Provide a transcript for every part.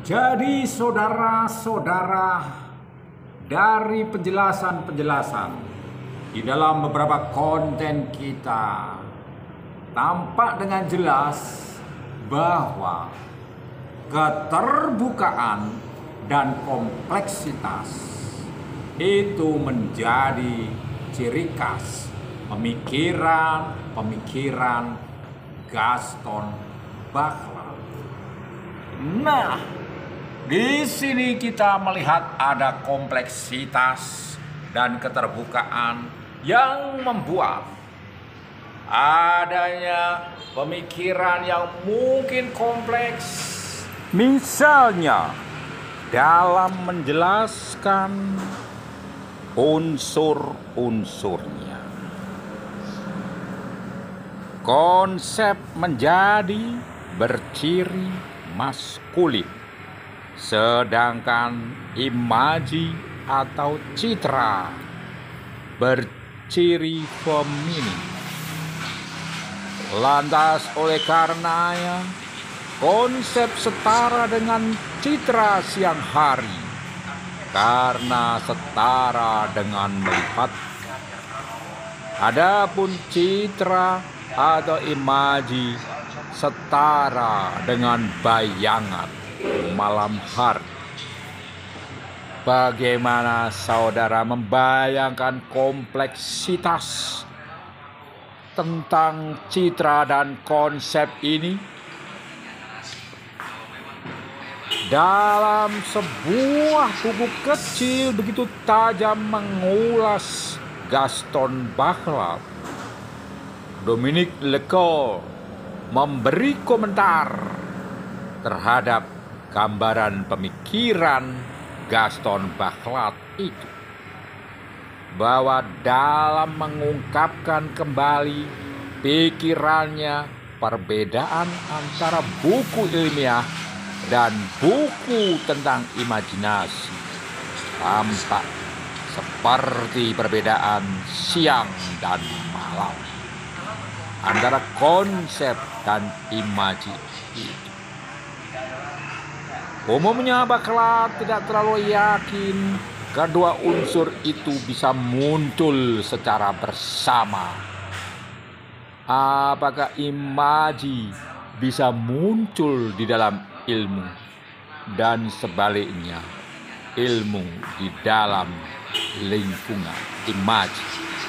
Jadi saudara-saudara, dari penjelasan-penjelasan di dalam beberapa konten kita, tampak dengan jelas bahwa keterbukaan dan kompleksitas itu menjadi ciri khas pemikiran Gaston Bachelard. Nah, di sini kita melihat ada kompleksitas dan keterbukaan yang membuat adanya pemikiran yang mungkin kompleks. Misalnya, dalam menjelaskan unsur-unsurnya. Konsep menjadi berciri maskulin, sedangkan imaji atau citra berciri feminin. Lantas oleh karenanya, konsep setara dengan citra siang hari karena setara dengan melihat. Adapun citra atau imaji setara dengan bayangan malam hari. Bagaimana saudara membayangkan kompleksitas tentang citra dan konsep ini? Dalam sebuah buku kecil begitu tajam mengulas Gaston Bachelard, Dominique Lecoq memberi komentar terhadap gambaran pemikiran Gaston Bachelard itu, bahwa dalam mengungkapkan kembali pikirannya, perbedaan antara buku ilmiah dan buku tentang imajinasi tampak seperti perbedaan siang dan malam antara konsep dan imaji itu. Umumnya Bachelard tidak terlalu yakin kedua unsur itu bisa muncul secara bersama. Apakah imaji bisa muncul di dalam ilmu dan sebaliknya, ilmu di dalam lingkungan imaji?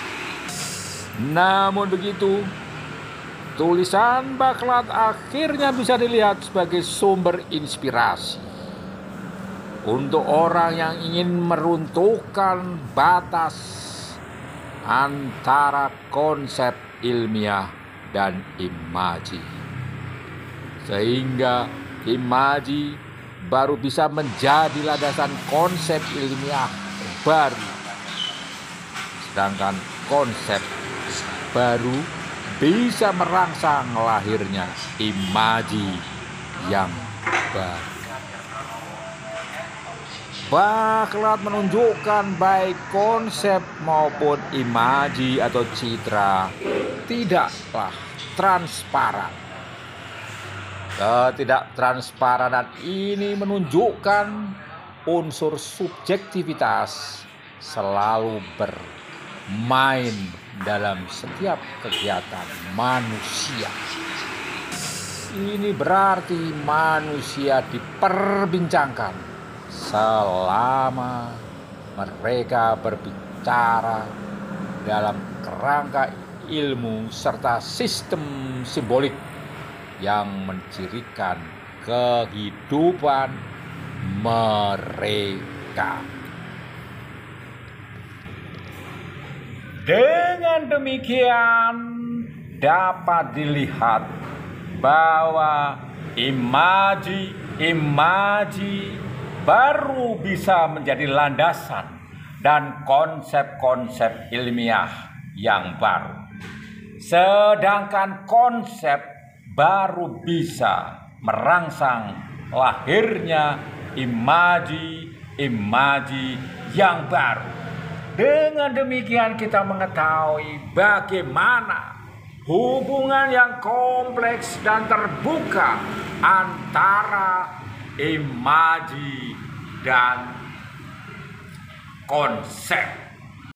Namun begitu, tulisan Bachelard akhirnya bisa dilihat sebagai sumber inspirasi untuk orang yang ingin meruntuhkan batas antara konsep ilmiah dan imaji, sehingga imaji baru bisa menjadi landasan konsep ilmiah baru, sedangkan konsep baru bisa merangsang lahirnya imaji yang baru. Bachelard menunjukkan baik konsep maupun imaji atau citra tidaklah transparan. Ketidaktransparan ini menunjukkan unsur subjektivitas selalu bermain dalam setiap kegiatan manusia. Ini berarti manusia diperbincangkan selama mereka berbicara dalam kerangka ilmu serta sistem simbolik yang mencirikan kehidupan mereka. Dengan demikian dapat dilihat bahwa imaji baru bisa menjadi landasan dan konsep-konsep ilmiah yang baru, sedangkan konsep baru bisa merangsang lahirnya imaji yang baru. Dengan demikian kita mengetahui bagaimana hubungan yang kompleks dan terbuka antara imaji, dan konsep.